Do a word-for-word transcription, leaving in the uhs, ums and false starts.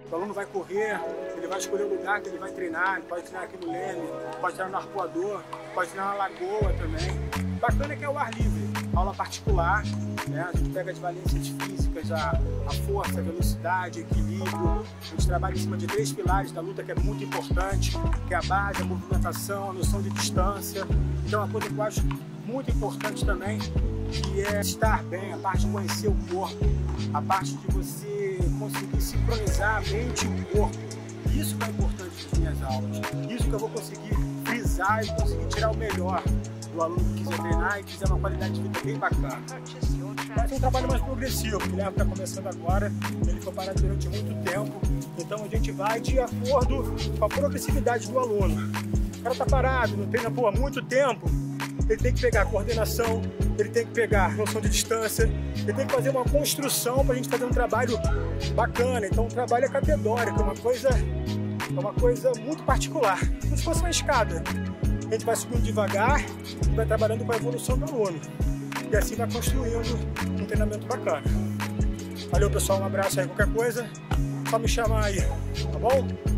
O aluno vai correr, ele vai escolher o lugar que ele vai treinar, ele pode treinar aqui no Leme, pode treinar no Arpoador, pode treinar na Lagoa também. O bacana é que é o ar livre, aula particular, né? A gente pega as valências físicas, a, a força, a velocidade, equilíbrio. A gente trabalha em cima de três pilares da luta que é muito importante, que é a base, a movimentação, a noção de distância. Então, uma coisa que eu acho muito importante também, que é estar bem, a parte de conhecer o corpo, a parte de você conseguir sincronizar a mente e o corpo. Isso que é importante nas minhas aulas. Isso que eu vou conseguir frisar e conseguir tirar o melhor do aluno que quiser treinar e quiser uma qualidade de vida bem bacana. Mas é um trabalho mais progressivo, o Guilherme está começando agora, ele foi parado durante muito tempo, então a gente vai de acordo com a progressividade do aluno. O cara está parado, não treina pô, há muito tempo, ele tem que pegar a coordenação, ele tem que pegar a noção de distância, ele tem que fazer uma construção para a gente fazer um trabalho bacana. Então o trabalho é categórico, é uma coisa, é uma coisa muito particular, como se fosse uma escada. A gente vai subindo devagar e vai trabalhando com a evolução do aluno. E assim vai construindo um treinamento bacana. Valeu, pessoal, um abraço aí, qualquer coisa, só me chamar aí, tá bom?